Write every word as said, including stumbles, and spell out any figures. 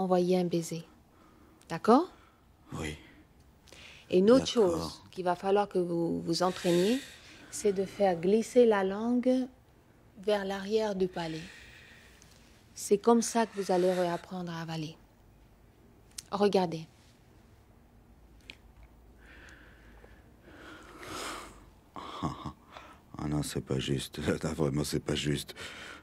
envoyer un baiser. D'accord? Oui. Et une autre D'accord. chose qu'il va falloir que vous vous entraîniez, c'est de faire glisser la langue vers l'arrière du palais. C'est comme ça que vous allez réapprendre à avaler. Regardez. Ah non, c'est pas juste. Là, vraiment, c'est pas juste.